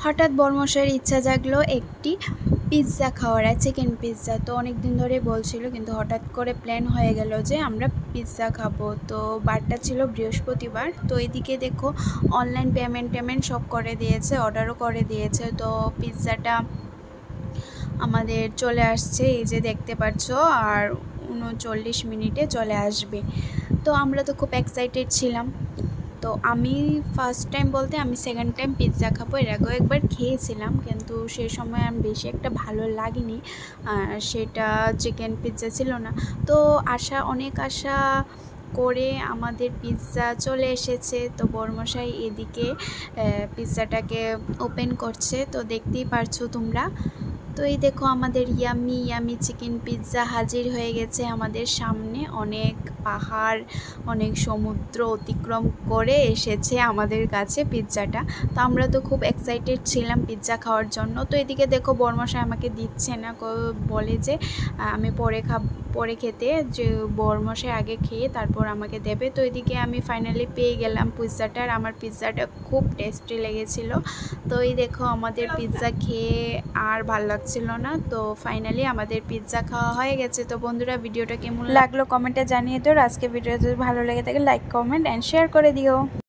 হঠাৎ বড়মশাইয়ের ইচ্ছা জাগলো একটি পিৎজা খাওয়ার, চিকেন পিৎজা। তো অনেক দিন ধরে বলছিল, কিন্তু হঠাৎ করে প্ল্যান হয়ে গেল যে আমরা পিৎজা খাবো। তো বারটা ছিল বৃহস্পতিবার। তো এদিকে দেখো অনলাইন পেমেন্ট সব করে দিয়েছে, অর্ডারও করে দিয়েছে। তো পিৎজাটা আমাদের চলে আসছে, এই যে দেখতে পাচ্ছ, আর 39 মিনিটে চলে আসবে। তো আমরা তো খুব এক্সাইটেড ছিলাম। তো আমি ফার্স্ট টাইম বলতে আমি সেকেন্ড টাইম পিৎজা খাবো। এর আগেও একবার খেয়েছিলাম, কিন্তু সেই সময় আমি বেশি একটা ভালো লাগেনি, সেটা চিকেন পিৎজা ছিল না। তো অনেক আশা করে আমাদের পিৎজা চলে এসেছে। তো বড়মশাই এদিকে পিৎজাটাকে ওপেন করছে, তো দেখতেই পারছো তোমরা। তো এই দেখো আমাদের ইয়ামি চিকেন পিৎজা হাজির হয়ে গেছে আমাদের সামনে। অনেক পাহাড়, অনেক সমুদ্র অতিক্রম করে এসেছে আমাদের কাছে পিৎজাটা। তো আমরা তো খুব এক্সাইটেড ছিলাম পিৎজা খাওয়ার জন্য। তো এদিকে দেখো বড়মশাই আমাকে দিচ্ছে না, বলে যে আমি পরে খেতে, যে বড়মশাই আগে খেয়ে তারপর আমাকে দেবে। তো এদিকে আমি ফাইনালি পেয়ে গেলাম পিৎজাটা, আর আমার পিৎজাটা খুব টেস্টি লেগেছিল। তো এই দেখো আমাদের পিৎজা খেয়ে আর ভালো লাগছিল না। তো ফাইনালি আমাদের পিৎজা খাওয়া হয়ে গেছে। তো বন্ধুরা, ভিডিওটা কেমন লাগলো কমেন্টে জানিয়ে দিও। আজকে ভিডিও যদি ভালো লেগে থাকে লাইক, কমেন্ট অ্যান্ড শেয়ার করে দিও।